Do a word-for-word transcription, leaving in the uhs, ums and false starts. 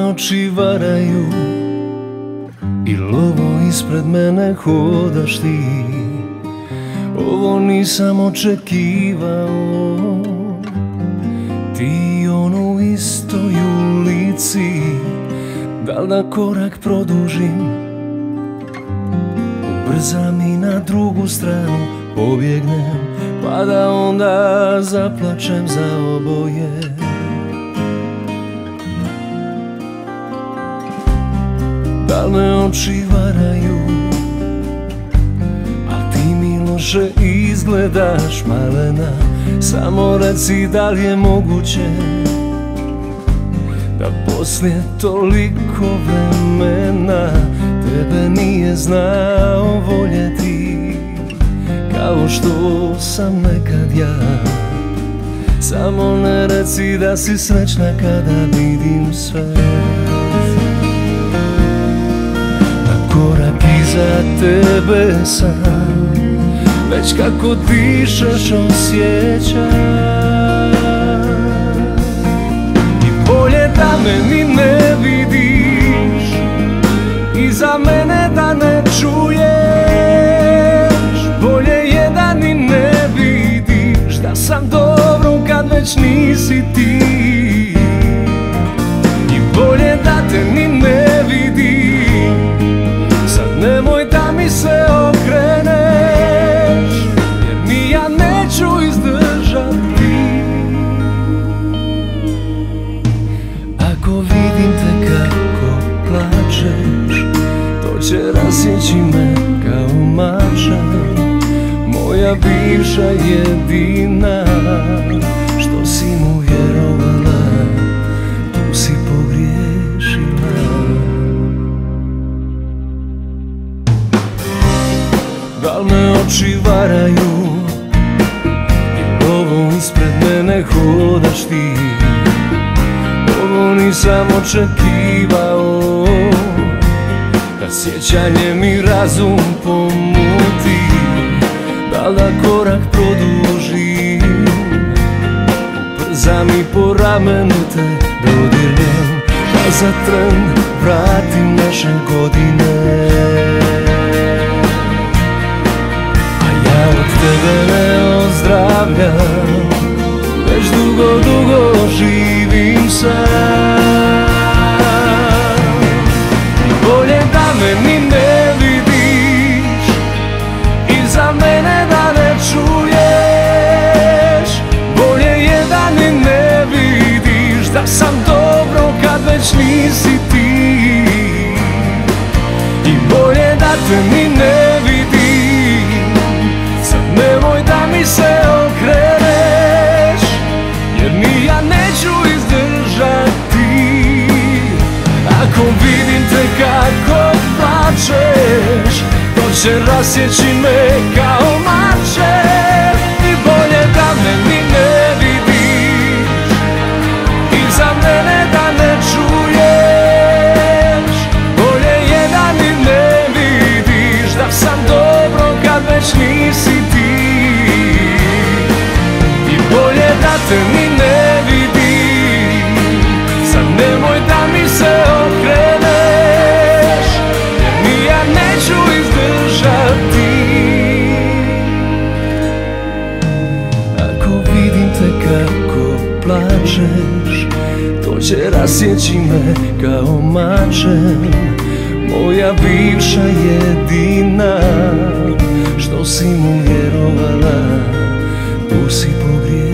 oči varaju, il ovo ispred mene hodaš ti. Ovo nisam očekivao, ti ono u istoj ulici. Da li da korak produžim, ubrzam i na drugu stranu pobjegnem, pa da onda zaplačem za oboje. Da li me oči varaju, a ti mi loše izgledaš malena. Samo reci da li je moguće da poslije toliko vremena tebe nije znao voljeti kao što sam nekad ja. Samo ne reci da si srećna kada vidim sve. Na korak iza tebe sam, već kako dišeš osjećam. Bolje da me ni ne vidiš i za mene da ne čuješ. Bolje je da ni ne vidiš da sam dobro kad već nisi ti. I bolje da te ni ne vidim, sad nemoj da mi se okreneš, jer ni ja neću izdržati. Ako vidim te kako plačeš, to će rasjeći me kao mača. Moja bivša jedina, što si mu vjerovala, tu si pogriješila. Da li me oči varaju, i ovo ispred mene hodaš ti. Ovo nisam očekivao, da sjećanje mi razum pomuti. Da li da korak produžim, ubrzam i po ramenu te dodirnem, da za tren vratim naše godine. A ja od tebe ne ozdravljam, već dugo, dugo živim sam. I bolje da me ni ne vidiš i za mene da ne čuješ. Bolje je da ni ne vidiš da sam dobro kad već nisi ti. I bolje da te ni ne vidim, sad nemoj da mi se okreneš, jer ni ja neću izdržati. Ako vidim te kako plačeš, to će rasjeći me kao mače. I bolje da me ni ne vidiš i za mene da ne čuješ. Bolje je da ni ne vidiš da sam dobro kad već nisi ti. I bolje da te ni ne vidim, sad nemoj da mi se okreneš, jer ni ja neću izdržati. Ako vidim te kako plačeš, to će rasjeći me kao mačem. Moja bivša jedina, što si mu vjerovala, tu si pogriješila.